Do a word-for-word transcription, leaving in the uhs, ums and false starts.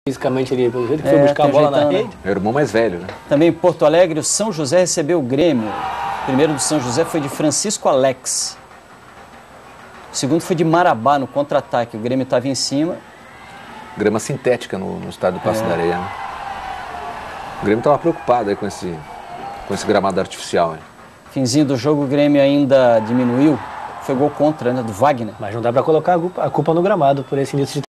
fisicamente ali, pelo jeito que foi É, buscar a tem bola na jeitão, né? rede. É o irmão mais velho, né? Também em Porto Alegre, o São José recebeu o Grêmio. O primeiro do São José foi de Francisco Alex. O segundo foi de Marabá, no contra-ataque. O Grêmio estava em cima. Grama sintética no, no estádio do Passo É. da Areia, né? O Grêmio estava preocupado aí com esse, com esse gramado artificial. Hein? Finzinho do jogo, o Grêmio ainda diminuiu. Foi gol contra, né, do Wagner. Mas não dá pra colocar a culpa, a culpa no gramado por esse início de